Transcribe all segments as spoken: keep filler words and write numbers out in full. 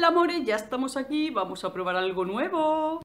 Hola amores, ya estamos aquí, vamos a probar algo nuevo.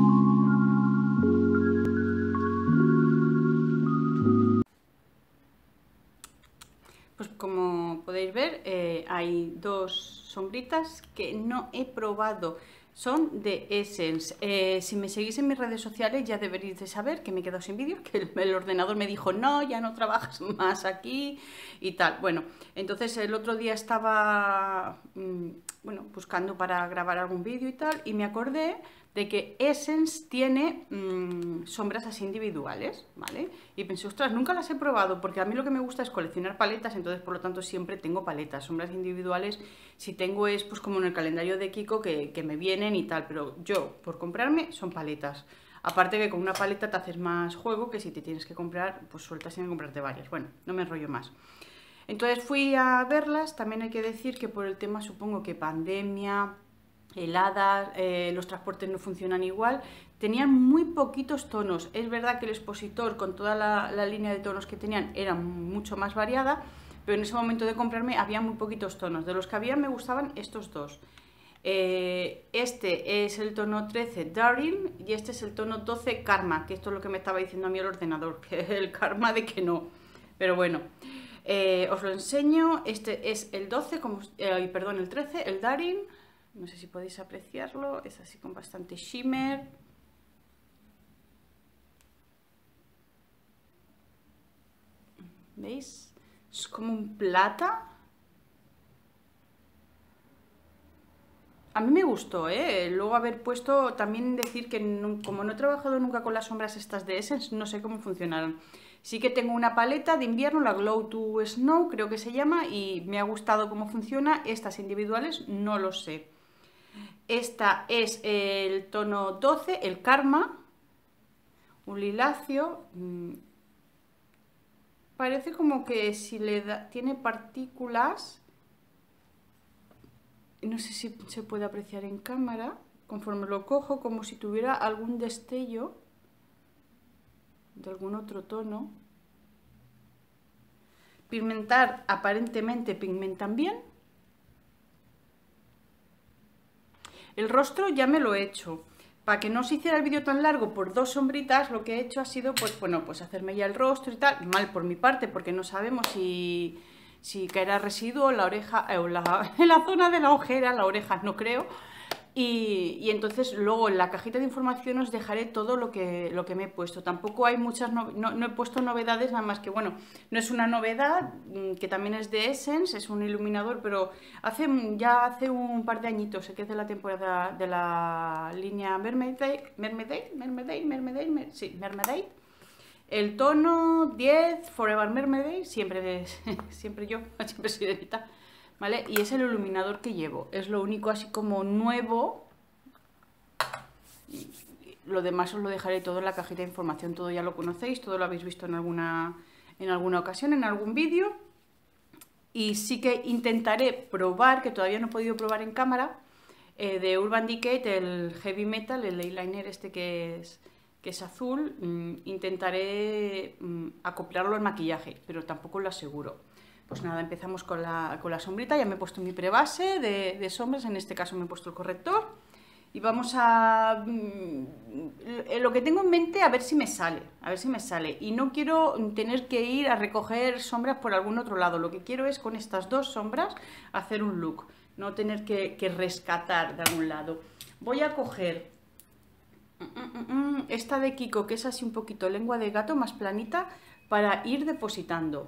Pues como podéis ver, eh, hay dos sombritas que no he probado. Son de Essence. Eh, si me seguís en mis redes sociales ya deberíais de saber que me he quedado sin vídeo, que el, el ordenador me dijo no, ya no trabajas más aquí y tal. Bueno, entonces el otro día estaba mmm, bueno, buscando para grabar algún vídeo y tal, y me acordé de que Essence tiene mmm, sombras así individuales, ¿vale? Y pensé, ostras, nunca las he probado, porque a mí lo que me gusta es coleccionar paletas, entonces por lo tanto siempre tengo paletas. Sombras individuales, si tengo es pues como en el calendario de Kiko que, que me vienen y tal, pero yo, por comprarme, son paletas. Aparte que con una paleta te haces más juego que si te tienes que comprar, pues sueltas sin comprarte varias. Bueno, no me enrollo más. Entonces fui a verlas, también hay que decir que por el tema, supongo que pandemia, heladas, eh, los transportes no funcionan igual, tenían muy poquitos tonos. Es verdad que el expositor con toda la, la línea de tonos que tenían era mucho más variada, pero en ese momento de comprarme había muy poquitos tonos. De los que había me gustaban estos dos. Eh, este es el tono trece Daring y este es el tono doce Karma, que esto es lo que me estaba diciendo a mí el ordenador, que es el karma de que no. Pero bueno, eh, os lo enseño. Este es el doce, como, eh, perdón, el trece, el Daring. No sé si podéis apreciarlo, es así con bastante shimmer. ¿Veis? Es como un plata. A mí me gustó, ¿eh? Luego haber puesto, también decir que no, como no he trabajado nunca con las sombras estas de Essence, no sé cómo funcionaron. Sí que tengo una paleta de invierno, la Glow to Snow, creo que se llama, y me ha gustado cómo funciona. Estas individuales no lo sé. Esta es el tono doce, el Karma, un liláceo. Parece como que si le da, tiene partículas. No sé si se puede apreciar en cámara, conforme lo cojo, como si tuviera algún destello de algún otro tono. Pigmentar, aparentemente pigmentan bien. El rostro ya me lo he hecho. Para que no se hiciera el vídeo tan largo por dos sombritas, lo que he hecho ha sido, pues bueno, pues hacerme ya el rostro y tal. Mal por mi parte, porque no sabemos si, si caerá residuo en la oreja, eh, o la, en la zona de la ojera, la oreja no creo. Y, y entonces luego en la cajita de información os dejaré todo lo que, lo que me he puesto. Tampoco hay muchas, no, no, no he puesto novedades, nada más que, bueno, no es una novedad, que también es de Essence, es un iluminador, pero hace ya hace un par de añitos, sé que es de la temporada de la línea Mermaid, Mermaid, Mermaid, Mermaid, Mer, sí, Mermaid. El tono diez, Forever Mermaid, siempre, siempre yo, siempre sirenita. ¿Vale? Y es el iluminador que llevo, es lo único así como nuevo. Lo demás os lo dejaré todo en la cajita de información, todo ya lo conocéis, todo lo habéis visto en alguna, en alguna ocasión, en algún vídeo. Y sí que intentaré probar, que todavía no he podido probar en cámara, eh, de Urban Decay, el Heavy Metal, el eyeliner este que es, que es azul. Mm, intentaré mm, acoplarlo al maquillaje, pero tampoco lo aseguro. Pues nada, empezamos con la, con la sombrita. Ya me he puesto mi prebase de, de sombras, en este caso me he puesto el corrector. Y vamos a... Mmm, lo que tengo en mente, a ver si me sale, a ver si me sale. Y no quiero tener que ir a recoger sombras por algún otro lado. Lo que quiero es con estas dos sombras hacer un look, no tener que, que rescatar de algún lado. Voy a coger esta de Kiko, que es así un poquito lengua de gato, más planita, para ir depositando.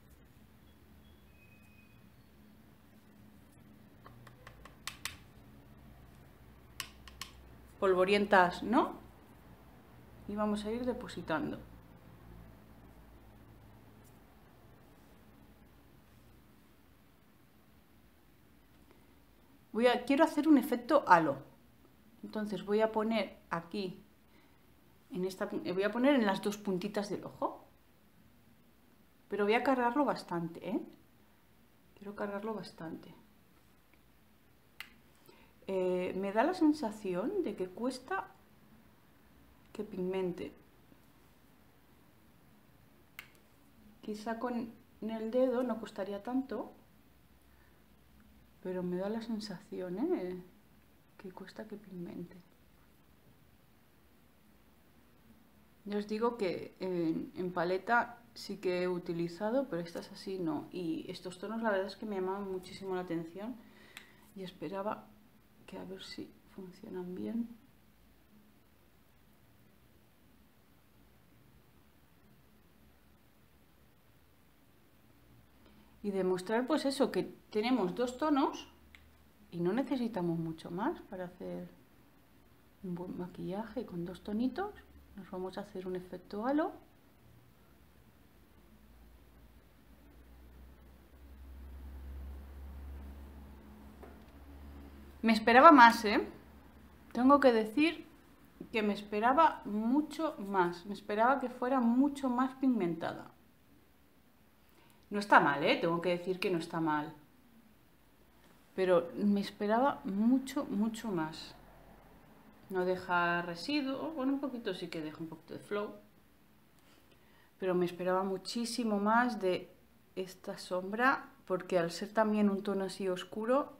Polvorientas, ¿no? Y vamos a ir depositando. Voy a, quiero hacer un efecto halo. Entonces voy a poner aquí, en esta, voy a poner en las dos puntitas del ojo. Pero voy a cargarlo bastante, ¿eh? Quiero cargarlo bastante. Eh, me da la sensación de que cuesta que pigmente. Quizá con el dedo no costaría tanto, pero me da la sensación, ¿eh? que cuesta que pigmente. Ya os digo que en, en paleta sí que he utilizado, pero estas así no. Y estos tonos la verdad es que me llamaban muchísimo la atención y esperaba que a ver si funcionan bien. Y demostrar pues eso, que tenemos dos tonos y no necesitamos mucho más para hacer un buen maquillaje. Con dos tonitos nos vamos a hacer un efecto halo. Me esperaba más, ¿eh? Tengo que decir que me esperaba mucho más. Me esperaba que fuera mucho más pigmentada. No está mal, ¿eh? Tengo que decir que no está mal. Pero me esperaba mucho, mucho más. No deja residuos. Bueno, un poquito sí que deja un poquito de flow. Pero me esperaba muchísimo más de esta sombra. Porque al ser también un tono así oscuro,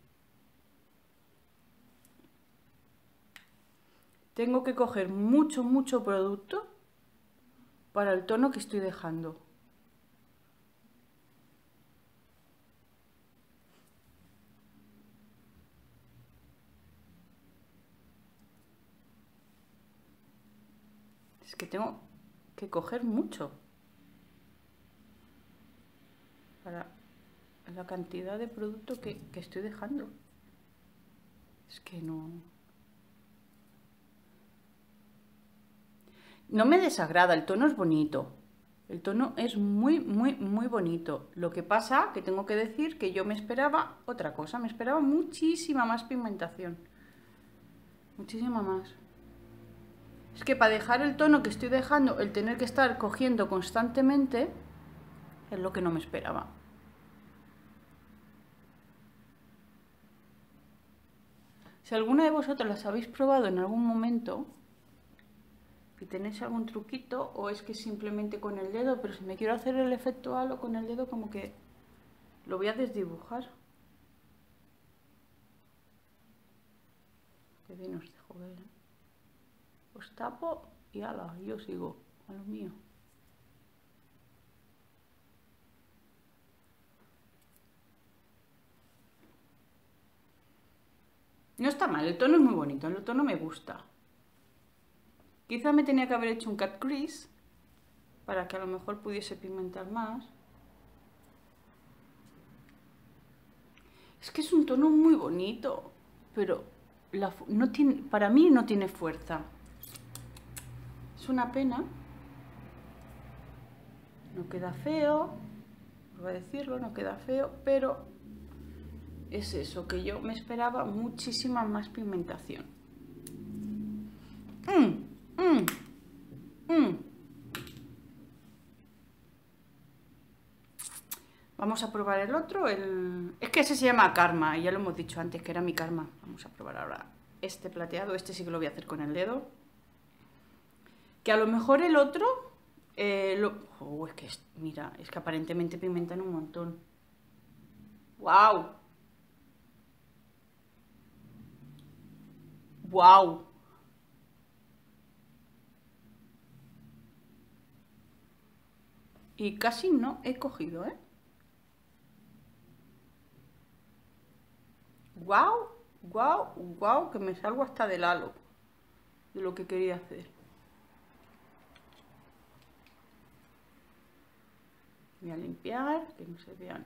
tengo que coger mucho, mucho producto para el tono que estoy dejando. Es que tengo que coger mucho para la cantidad de producto que, que estoy dejando. Es que no... No me desagrada, el tono es bonito. El tono es muy, muy, muy bonito. Lo que pasa que tengo que decir que yo me esperaba otra cosa. Me esperaba muchísima más pigmentación. Muchísima más. Es que para dejar el tono que estoy dejando, el tener que estar cogiendo constantemente, es lo que no me esperaba. Si alguna de vosotros las habéis probado en algún momento y tenéis algún truquito, o es que simplemente con el dedo, pero si me quiero hacer el efecto halo con el dedo, como que lo voy a desdibujar. Qué bien os dejo ver, ¿eh? Os tapo y ala, yo sigo a lo mío. No está mal, el tono es muy bonito, el tono me gusta. Quizá me tenía que haber hecho un cut crease para que a lo mejor pudiese pigmentar más. Es que es un tono muy bonito, pero la, no tiene, para mí no tiene fuerza. Es una pena. No queda feo, voy a decirlo, no queda feo, pero es eso, que yo me esperaba muchísima más pigmentación. Mm, mm, mm. Vamos a probar el otro, el... es que ese se llama Karma, y ya lo hemos dicho antes que era mi Karma. Vamos a probar ahora este plateado, este sí que lo voy a hacer con el dedo. Que a lo mejor el otro, eh, lo... oh, es que, es... mira, es que aparentemente pigmentan un montón. ¡Wow! ¡Wow! Y casi no he cogido, ¿eh? ¡Guau! ¡Guau! ¡Guau! Que me salgo hasta del halo de lo que quería hacer. Voy a limpiar, que no se vean.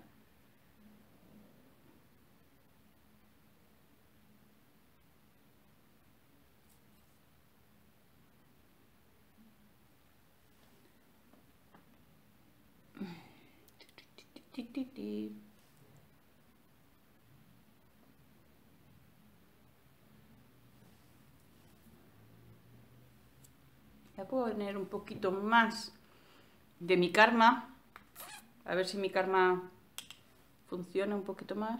Voy a poner un poquito más de mi Karma. A ver si mi Karma funciona un poquito más.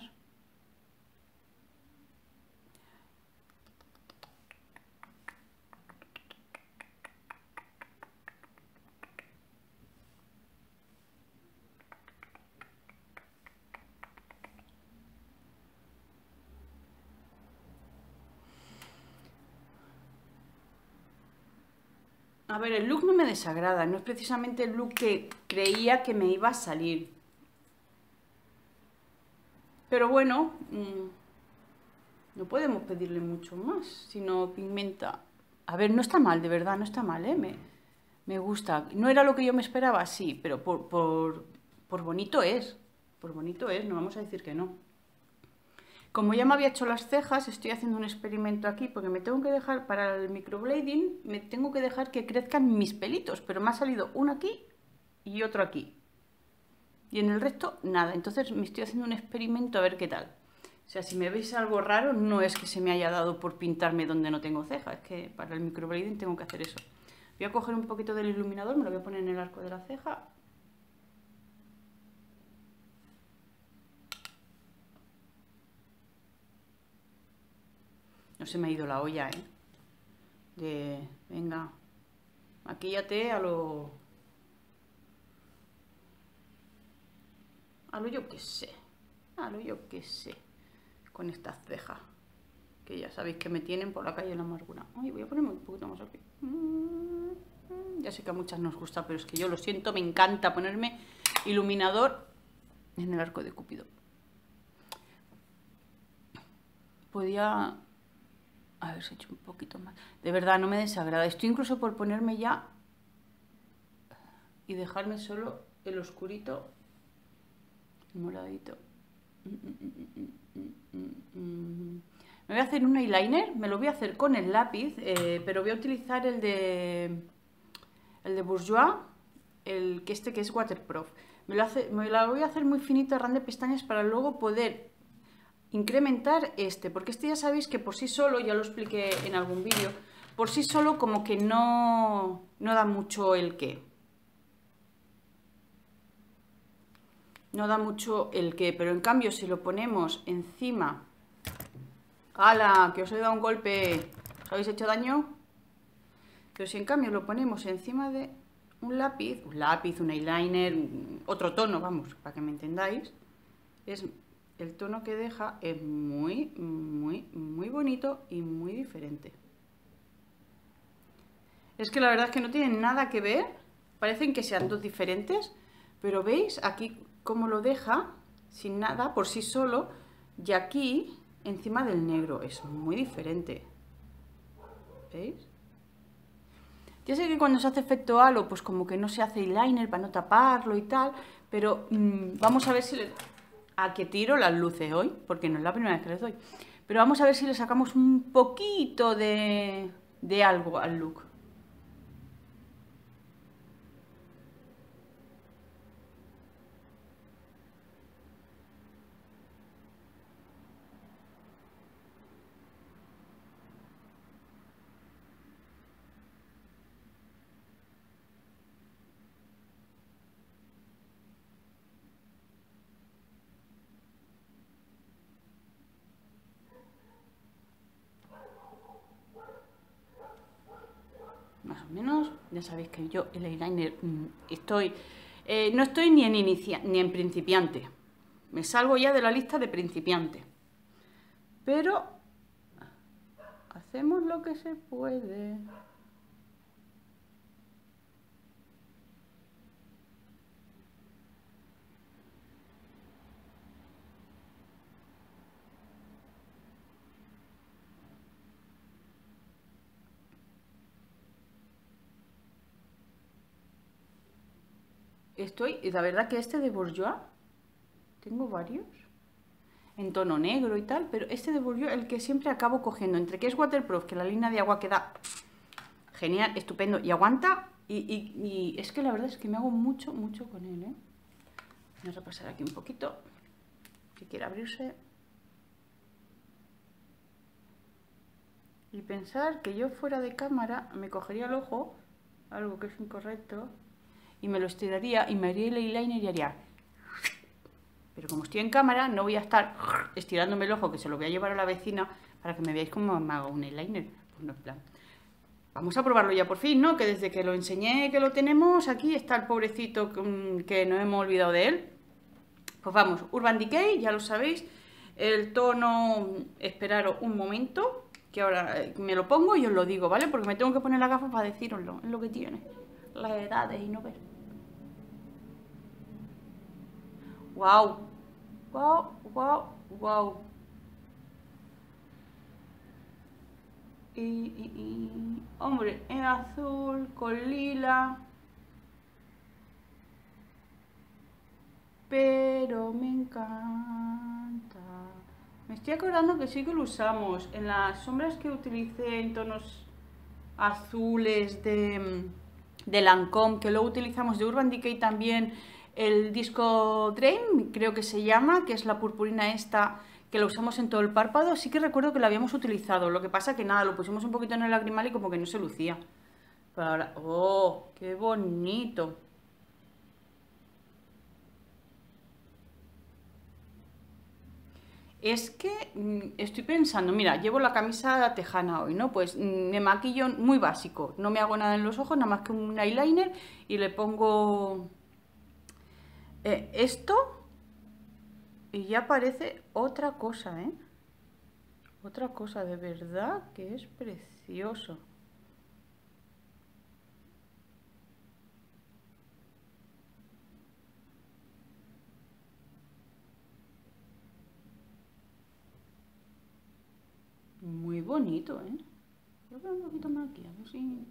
A ver, el look no me desagrada, no es precisamente el look que creía que me iba a salir. Pero bueno, mmm, no podemos pedirle mucho más, si no pigmenta. A ver, no está mal, de verdad, no está mal, ¿eh? Me, me gusta. ¿No era lo que yo me esperaba? Sí, pero por, por, por bonito es. Por bonito es, no vamos a decir que no. Como ya me había hecho las cejas, estoy haciendo un experimento aquí, porque me tengo que dejar, para el microblading, me tengo que dejar que crezcan mis pelitos, pero me ha salido uno aquí y otro aquí. Y en el resto, nada. Entonces me estoy haciendo un experimento a ver qué tal. O sea, si me veis algo raro, no es que se me haya dado por pintarme donde no tengo cejas, es que para el microblading tengo que hacer eso. Voy a coger un poquito del iluminador, me lo voy a poner en el arco de la ceja. No se me ha ido la olla, ¿eh? De, venga, maquíllate a lo... A lo yo que sé. A lo yo que sé. Con estas cejas. Que ya sabéis que me tienen por la calle de la amargura. Ay, voy a ponerme un poquito más aquí. Ya sé que a muchas nos gusta, pero es que yo lo siento, me encanta ponerme iluminador en el arco de Cúpido. Podía... A ver si he hecho un poquito más. De verdad, no me desagrada. Estoy incluso por ponerme ya y dejarme solo el oscurito, el moradito. Me voy a hacer un eyeliner. Me lo voy a hacer con el lápiz, eh, pero voy a utilizar el de el de Bourjois, el que este que es waterproof. Me lo, hace, me lo voy a hacer muy finito, a ras de pestañas, para luego poder incrementar este, porque este ya sabéis que por sí solo, ya lo expliqué en algún vídeo, por sí solo como que no, no da mucho el qué. No da mucho el qué, pero en cambio si lo ponemos encima... ¡Hala! Que os he dado un golpe. ¿Os habéis hecho daño? Pero si en cambio lo ponemos encima de un lápiz, un lápiz, un eyeliner, otro tono, vamos, para que me entendáis, es... El tono que deja es muy, muy, muy bonito y muy diferente. Es que la verdad es que no tienen nada que ver. Parecen que sean dos diferentes. Pero veis aquí cómo lo deja sin nada por sí solo. Y aquí encima del negro. Es muy diferente. ¿Veis? Ya sé que cuando se hace efecto halo, pues como que no se hace eyeliner para no taparlo y tal. Pero mmm, vamos a ver si... Le... A que tiro las luces hoy, porque no es la primera vez que les doy. Pero vamos a ver si le sacamos un poquito de, de algo al look. Más o menos, ya sabéis que yo el eyeliner mmm, estoy, eh, no estoy ni en inicia, ni en principiante, me salgo ya de la lista de principiante, pero hacemos lo que se puede. Estoy, y la verdad que este de Bourjois, tengo varios, en tono negro y tal, pero este de Bourjois, el que siempre acabo cogiendo, entre que es waterproof, que la línea de agua queda genial, estupendo, y aguanta, y, y, y es que la verdad es que me hago mucho, mucho con él, ¿eh? Vamos a pasar aquí un poquito, que quiere abrirse. Y pensar que yo fuera de cámara me cogería el ojo, algo que es incorrecto, y me lo estiraría y me haría el eyeliner y haría... Pero como estoy en cámara, no voy a estar estirándome el ojo, que se lo voy a llevar a la vecina para que me veáis cómo me hago un eyeliner. Pues no, en plan... Vamos a probarlo ya por fin, ¿no? Que desde que lo enseñé que lo tenemos, aquí está el pobrecito que no hemos olvidado de él. Pues vamos, Urban Decay, ya lo sabéis. El tono, esperaros un momento, que ahora eh, me lo pongo y os lo digo, ¿vale? Porque me tengo que poner la gafa para deciroslo, es lo que tiene. Las edades y no ver. ¡Wow! ¡Wow! ¡Wow! ¡Wow! Y, y, y... Hombre, en azul, con lila... Pero me encanta. Me estoy acordando que sí que lo usamos. En las sombras que utilicé en tonos azules de, de Lancôme, que luego utilizamos de Urban Decay también, el disco Dream, creo que se llama, que es la purpurina esta, que lo usamos en todo el párpado. Sí que recuerdo que lo habíamos utilizado. Lo que pasa que nada, lo pusimos un poquito en el lagrimal y como que no se lucía. Pero ahora... ¡Oh! ¡Qué bonito! Es que mm, estoy pensando, mira, llevo la camisa tejana hoy, ¿no? Pues mm, me maquillo muy básico, no me hago nada en los ojos, nada más que un eyeliner y le pongo eh, esto y ya parece otra cosa, ¿eh? Otra cosa, de verdad que es precioso. Muy bonito, ¿eh? Voy a poner un poquito más aquí, a ver si...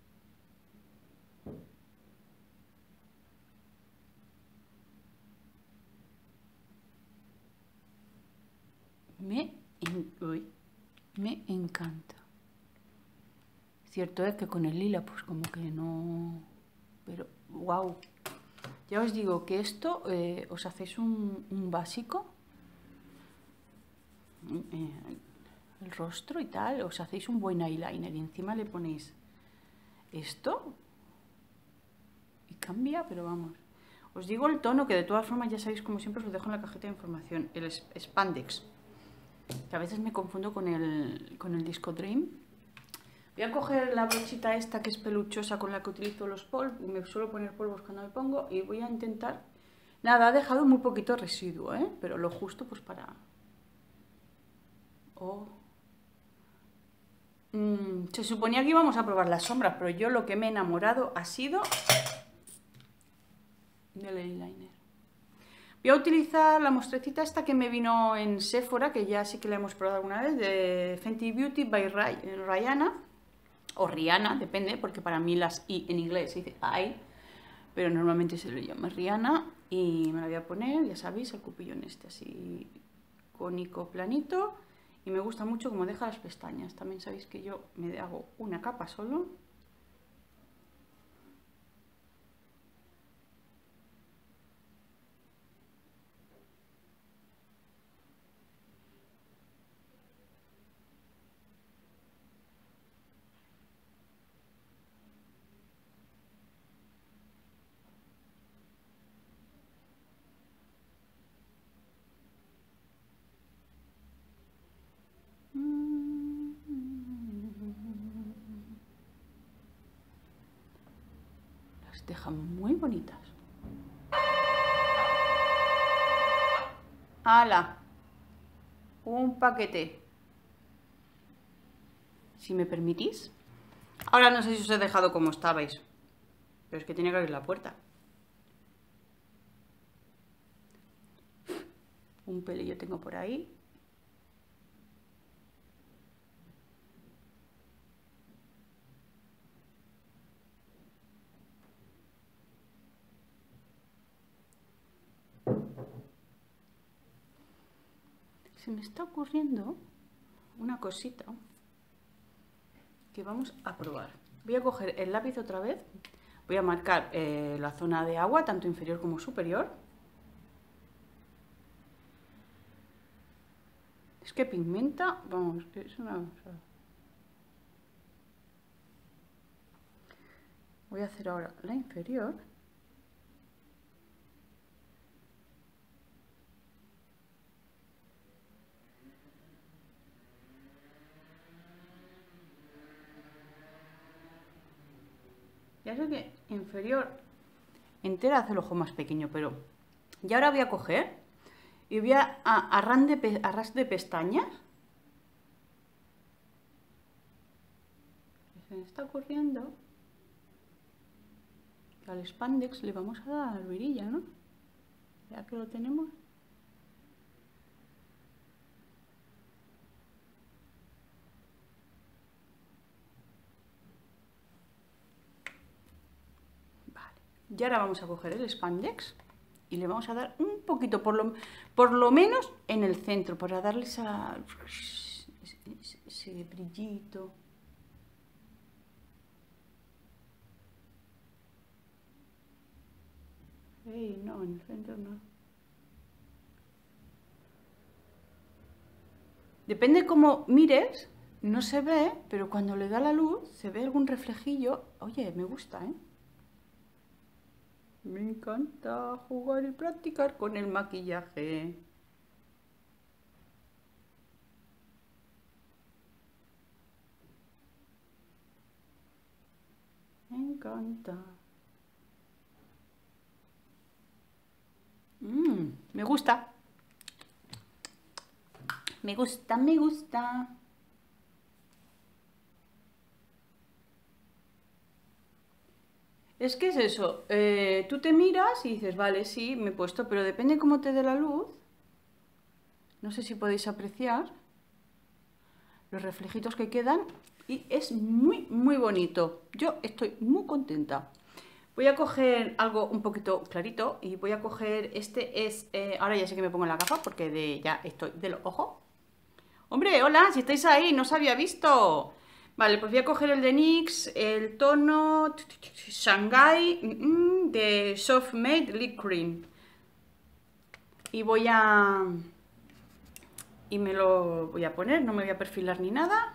Me, en... Uy, me encanta. Cierto es que con el lila pues como que no... Pero, wow. Ya os digo que esto, eh, os hacéis un, un básico, eh, el rostro y tal, os hacéis un buen eyeliner y encima le ponéis esto y cambia, pero vamos. Os digo el tono, que de todas formas ya sabéis, como siempre os lo dejo en la cajita de información, el Spandex, que a veces me confundo con el, con el Disco Dream. Voy a coger la brochita esta que es peluchosa con la que utilizo los polvos, me suelo poner polvos cuando me pongo, y voy a intentar... Nada, ha dejado muy poquito residuo, ¿eh? Pero lo justo pues para... Oh. Mm, se suponía que íbamos a probar las sombras, pero yo lo que me he enamorado ha sido del eyeliner. Voy a utilizar la mostrecita esta que me vino en Sephora, que ya sí que la hemos probado alguna vez, de Fenty Beauty by Rihanna, o Rihanna, depende, porque para mí las I en inglés se dice I, pero normalmente se lo llama Rihanna, y me la voy a poner, ya sabéis, el cupillón este así cónico, planito, y me gusta mucho como deja las pestañas. También sabéis que yo me hago una capa solo. Las dejan muy bonitas. ¡Hala! Un paquete. Si me permitís. Ahora no sé si os he dejado como estabais, pero es que tenía que abrir la puerta. Un pelillo tengo por ahí. Se me está ocurriendo una cosita que vamos a probar. Voy a coger el lápiz otra vez, voy a marcar eh, la zona de agua, tanto inferior como superior. Es que pigmenta, vamos, es una... Voy a hacer ahora la inferior. Ya sé que inferior entera hace el ojo más pequeño, pero... Y ahora voy a coger y voy a, a, a, ras, de, a ras de pestañas. se me está ocurriendo que al spandex le vamos a dar virilla, ¿no? Ya que lo tenemos. Vale. Y ahora vamos a coger el spandex y le vamos a dar un poquito, por lo, por lo menos en el centro, para darle esa, ese, ese brillito. Ey, no, en el centro no. Depende cómo mires, no se ve, pero cuando le da la luz se ve algún reflejillo. Oye, me gusta, ¿eh? Me encanta jugar y practicar con el maquillaje. Me encanta. Mm, me gusta. Me gusta, me gusta. Es que es eso, eh, tú te miras y dices, vale, sí, me he puesto, pero depende cómo te dé la luz. No sé si podéis apreciar los reflejitos que quedan y es muy, muy bonito. Yo estoy muy contenta. Voy a coger algo un poquito clarito y voy a coger, este es, eh, ahora ya sé que me pongo la gafa porque de, ya estoy de los ojos. Hombre, hola, si estáis ahí, no os había visto. Vale, pues voy a coger el de NYX, el tono Shanghai de Soft Matte Lip Cream. Y voy a... Y me lo voy a poner, no me voy a perfilar ni nada.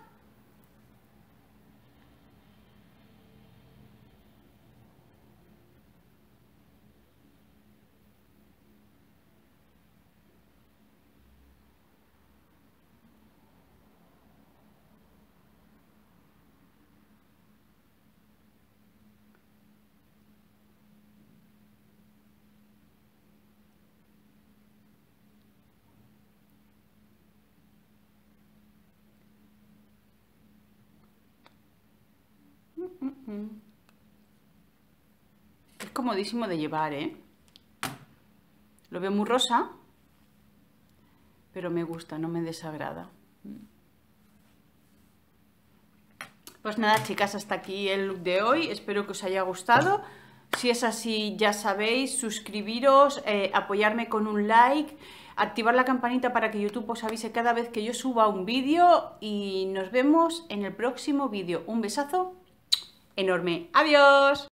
Es comodísimo de llevar, ¿eh? Lo veo muy rosa, pero me gusta, no me desagrada. Pues nada, chicas, hasta aquí el look de hoy. Espero que os haya gustado. Si es así, ya sabéis, suscribiros, eh, apoyarme con un like, activar la campanita para que YouTube os avise cada vez que yo suba un vídeo y nos vemos en el próximo vídeo. Un besazo enorme. ¡Adiós!